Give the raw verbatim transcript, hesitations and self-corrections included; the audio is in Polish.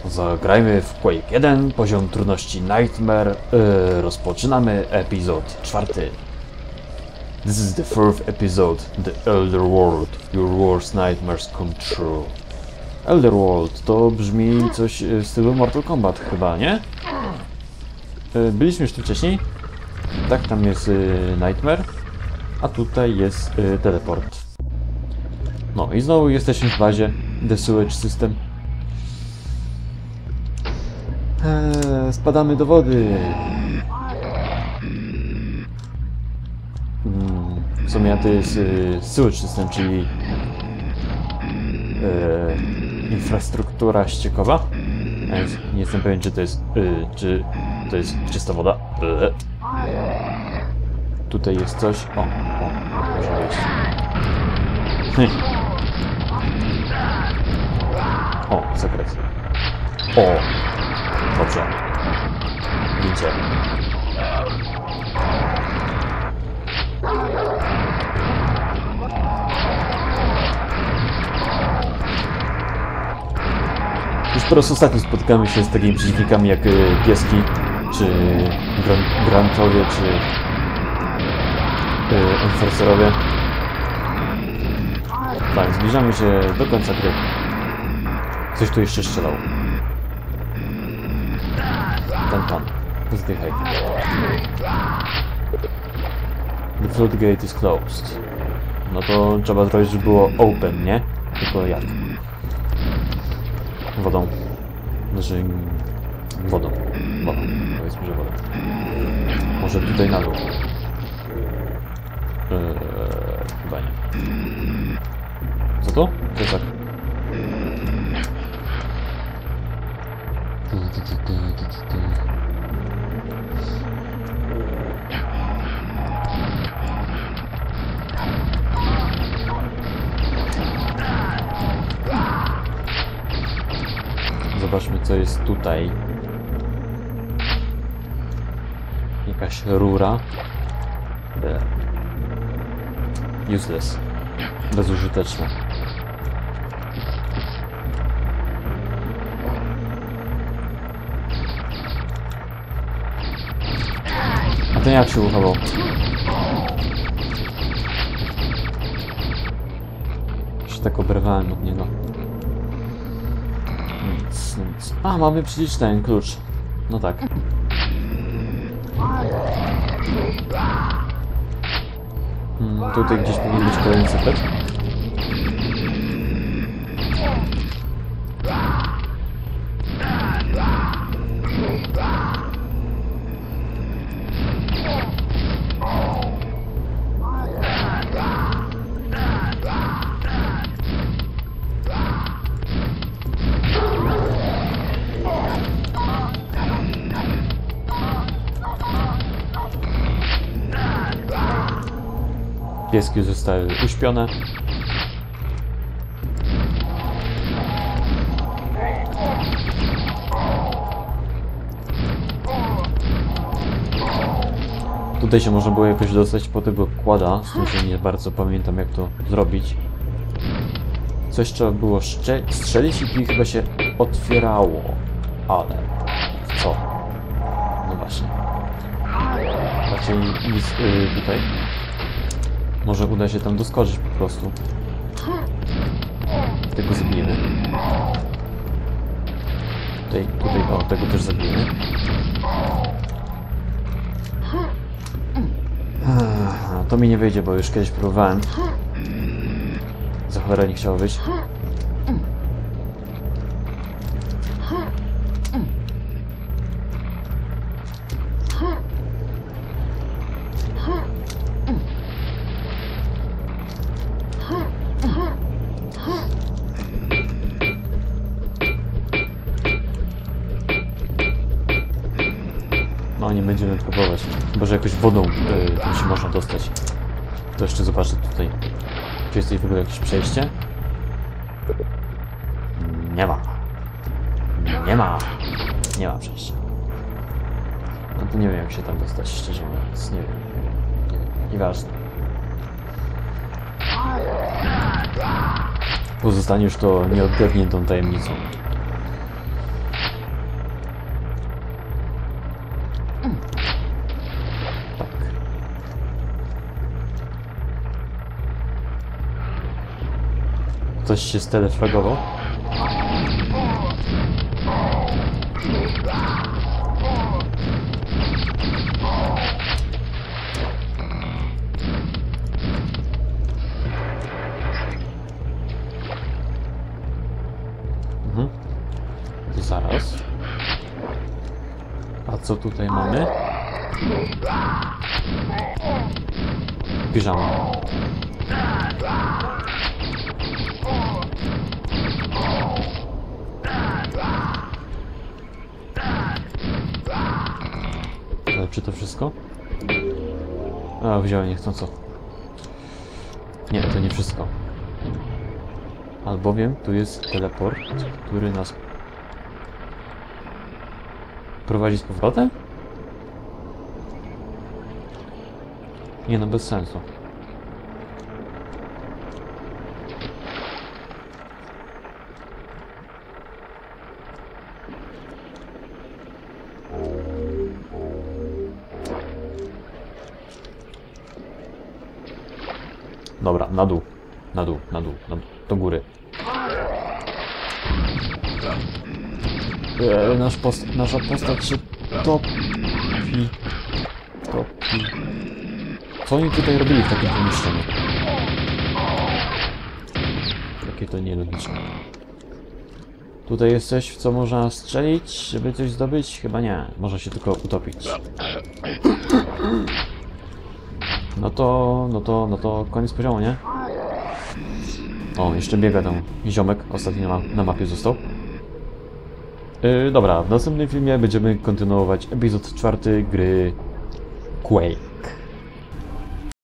Zagrajmy w Quake jeden, poziom trudności Nightmare. Yy, rozpoczynamy epizod czwarty. This is the fourth episode, The Elder World. Your worst nightmares come true. Elder World to brzmi coś w stylu Mortal Kombat chyba, nie? Yy, byliśmy już tu wcześniej. Tak, tam jest yy, Nightmare, a tutaj jest yy, teleport. No i znowu jesteśmy w bazie The Sewage System. Eee, spadamy do wody. Hmm, w sumie to jest y, Sewage System, czyli y, infrastruktura ściekowa. Ja nie jestem pewien, czy to jest y, czy to jest czysta woda. Y. Tutaj jest coś. O, o, może wejść. Hm. O, zakres. O, dobrze. Widzicie. Już po raz ostatni spotykamy się z takimi przeciwnikami jak y, pieski, czy gran grantowie, czy y, enforcerowie. Tak, zbliżamy się do końca gry. Coś tu jeszcze strzelał. Ten pan. Zdychaj. The floodgate is closed. No to trzeba zrobić, żeby było open, nie? Tylko jak? Wodą. Znaczy... Wodą. Wodą. Powiedzmy, że wodą. Może tutaj na dół. Eee, chyba nie. Co to? To jest tak. Zobaczmy, co jest tutaj. Jakaś rura. Useless. Bezużyteczna. A ten jak się uchował? Się tak oberwałem od niego. Nic, nic. A, mamy przecież ten klucz. No tak. Hmm, tutaj gdzieś powinien być kolejny sekret. Pieski zostały uśpione. Tutaj się można było jakoś dostać po tego kłada, z tym się nie bardzo pamiętam, jak to zrobić. Coś trzeba było strzelić i tu chyba się otwierało. Ale co? No właśnie. Raczej nic yy, tutaj. Może uda się tam doskoczyć po prostu. Tego zabijemy. Tutaj, tutaj, o, tego też zabijemy. To mi nie wyjdzie, bo już kiedyś próbowałem. Za cholera nie chciało wyjść. No nie będziemy próbować. Chyba, że jakoś wodą yy, tam się można dostać. To jeszcze zobaczę tutaj. Czy jest tutaj w ogóle jakieś przejście? Nie ma. Nie ma. Nie ma przejścia. No to nie wiem, jak się tam dostać, szczerze mówiąc. Nie wiem. Nie wiem. Nieważne. Pozostanie już to nieodgadniętą tajemnicą. coś się stelefragował. Mhm. To zaraz. A co tutaj mamy? Piżama. Ale czy to wszystko? A, wziąłem niechcąco. Nie, to nie wszystko. Albowiem tu jest teleport, który nas prowadzi z powrotem? Nie no, bez sensu. Dobra, na dół, na dół, na dół, na dół, do góry. Eee, nasz post nasza postać się topi. Topi. Co oni tutaj robili w takim pomieszczeniu? Jakie to nielogiczne. Tutaj jest coś, w co można strzelić, żeby coś zdobyć? Chyba nie. Można się tylko utopić. No to, no to, no to koniec poziomu, nie? O, jeszcze biega tam ziomek. Ostatnio na, na mapie został. Yy, dobra, w następnym filmie będziemy kontynuować epizod czwarty gry Quay.